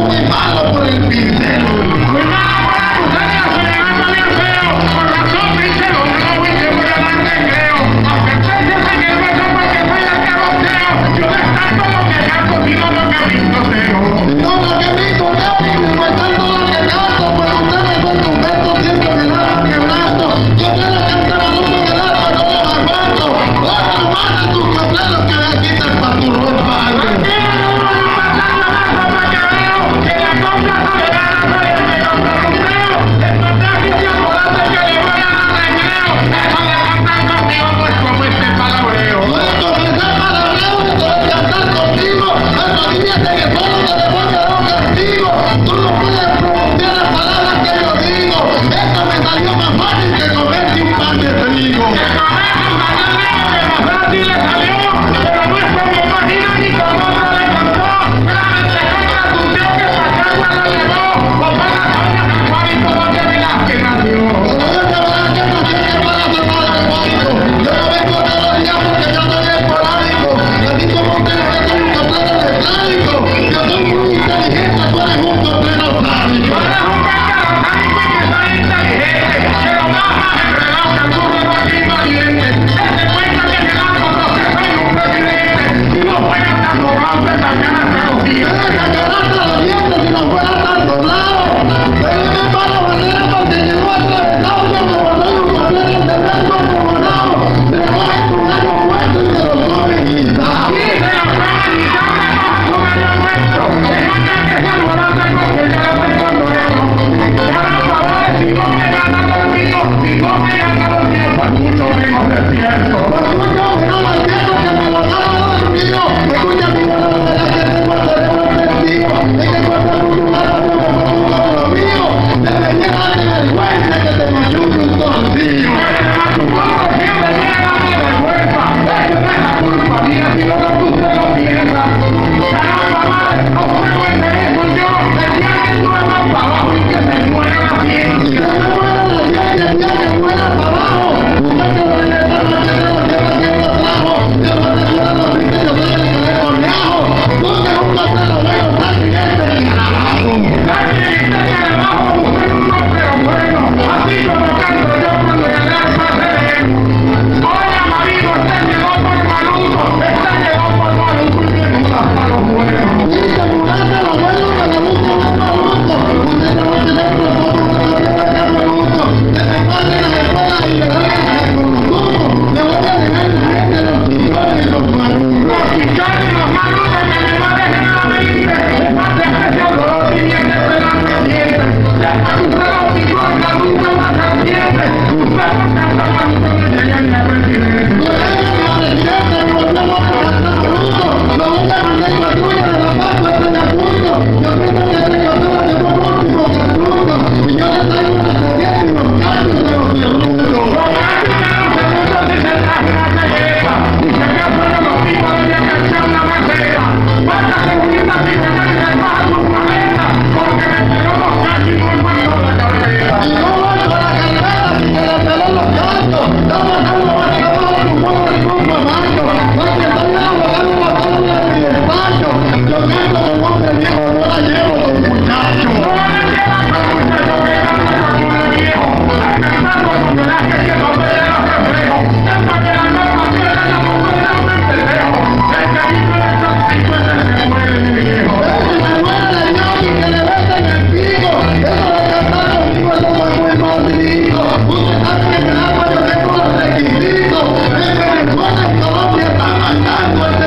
muy malo por el pincel. Cuidado con la mujer, se levanta bien feo. Con razón, pincel, no voy que voy a dar recreo. Aunque ustedes se que beso porque soy el caboteo. Yo descarto lo que gasto, sino lo que brindoteo. No, lo que brindoteo, ni me tanto lo que gasto. Pues ustedes con sus besos siempre me dan quebrando. Yo te la cantaba mucho que la no los aguanto. Ahora manda tus completos que le quitan pa' tu ropa. Usted sabe que me da cuando tengo los requisitos. Es que me suena en Colombia, está mandando el